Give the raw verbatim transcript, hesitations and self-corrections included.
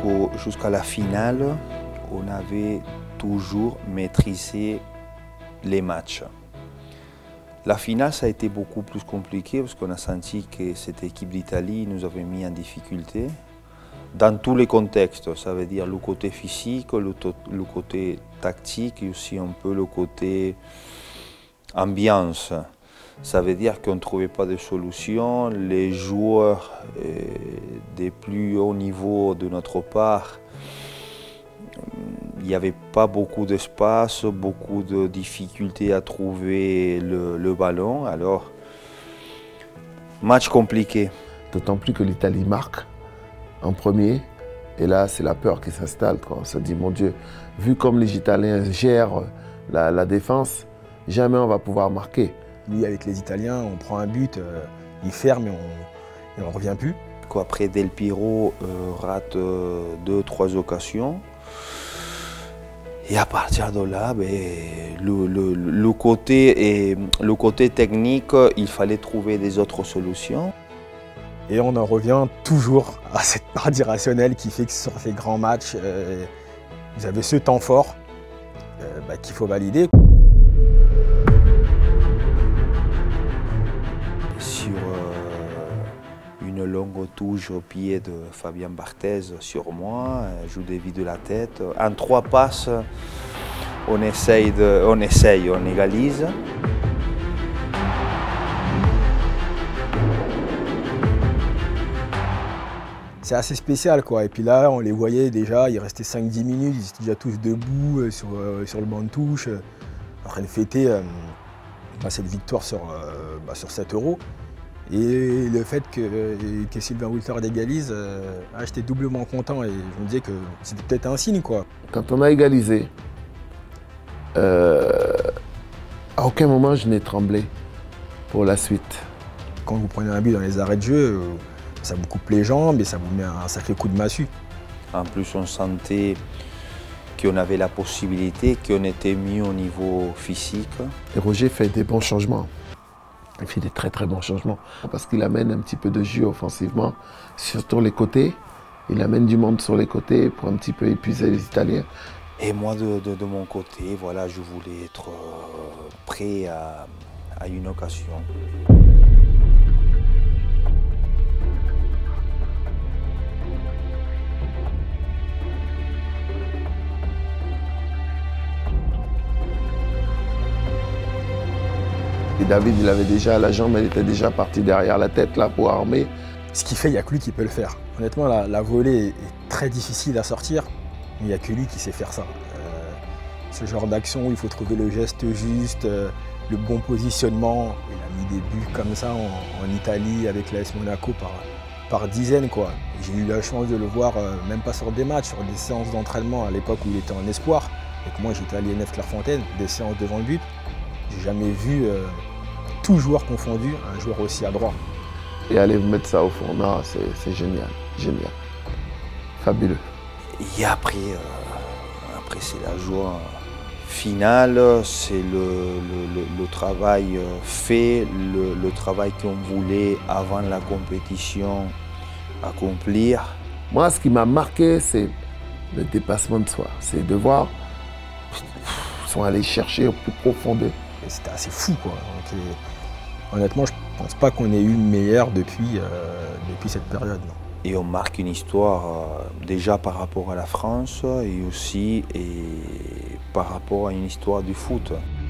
jusqu'au, jusqu'à la finale, on avait toujours maîtrisé les matchs. La finale, ça a été beaucoup plus compliqué parce qu'on a senti que cette équipe d'Italie nous avait mis en difficulté dans tous les contextes. Ça veut dire le côté physique, le, le côté tactique et aussi un peu le côté ambiance. Ça veut dire qu'on ne trouvait pas de solution. Les joueurs euh, des plus hauts niveaux de notre part, il n'y avait pas beaucoup d'espace, beaucoup de difficultés à trouver le, le ballon. Alors, match compliqué. D'autant plus que l'Italie marque en premier. Et là, c'est la peur qui s'installe. On se dit, mon Dieu, vu comme les Italiens gèrent la, la défense, jamais on va pouvoir marquer. Lui, avec les Italiens, on prend un but, euh, il ferme et on ne revient plus. Après, Del Piero euh, rate euh, deux, trois occasions. Et à partir de là, ben, le, le, le, côté et, le côté technique, il fallait trouver des autres solutions. Et on en revient toujours à cette part irrationnelle qui fait que sur ces grands matchs, euh, vous avez ce temps fort euh, bah, qu'il faut valider. Sur euh, une longue touche au pied de Fabien Barthez sur moi, je dévie de la tête. En trois passes, on essaye, de, on, essaye on égalise. C'est assez spécial quoi. Et puis là, on les voyait déjà, il restait cinq dix minutes, ils étaient déjà tous debout euh, sur, euh, sur le banc de touche, euh, en train de fêter euh, bah, cette victoire sur, euh, bah, sur sept euros. Et le fait que, que Sylvain Wiltord égalise, euh, ah, j'étais doublement content et je me disais que c'était peut-être un signe quoi. Quand on a égalisé, euh, à aucun moment je n'ai tremblé pour la suite. Quand vous prenez un but dans les arrêts de jeu, euh, ça vous coupe les jambes et ça vous met un sacré coup de massue. En plus, on sentait qu'on avait la possibilité, qu'on était mieux au niveau physique. Et Roger fait des bons changements. Il fait des très très bons changements parce qu'il amène un petit peu de jus offensivement, surtout les côtés. Il amène du monde sur les côtés pour un petit peu épuiser les Italiens. Et moi, de, de, de mon côté, voilà, je voulais être prêt à, à une occasion. Et David, il avait déjà la jambe, elle était déjà partie derrière la tête là pour armer. Ce qu'il fait, il n'y a que lui qui peut le faire. Honnêtement, la, la volée est très difficile à sortir, mais il n'y a que lui qui sait faire ça. Euh, ce genre d'action où il faut trouver le geste juste, euh, le bon positionnement. Il a mis des buts comme ça en, en Italie avec l'A S Monaco par, par dizaines, quoi. J'ai eu la chance de le voir, euh, même pas sur des matchs, sur des séances d'entraînement à l'époque où il était en espoir. Et que moi, j'étais à l'I N F Clairefontaine, des séances devant le but. J'ai jamais vu, euh, tout joueur confondu, un joueur aussi adroit. Et aller mettre ça au fond, c'est génial, génial, fabuleux. Et après, euh, après c'est la joie finale, c'est le, le, le, le travail fait, le, le travail qu'on voulait avant la compétition accomplir. Moi, ce qui m'a marqué, c'est le dépassement de soi. C'est de voir, ils sont allés chercher au plus profond d'eux. C'était assez fou, quoi. Donc, et, honnêtement, je ne pense pas qu'on ait eu meilleur depuis, euh, depuis cette période. Non. Et on marque une histoire euh, déjà par rapport à la France et aussi et par rapport à une histoire du foot.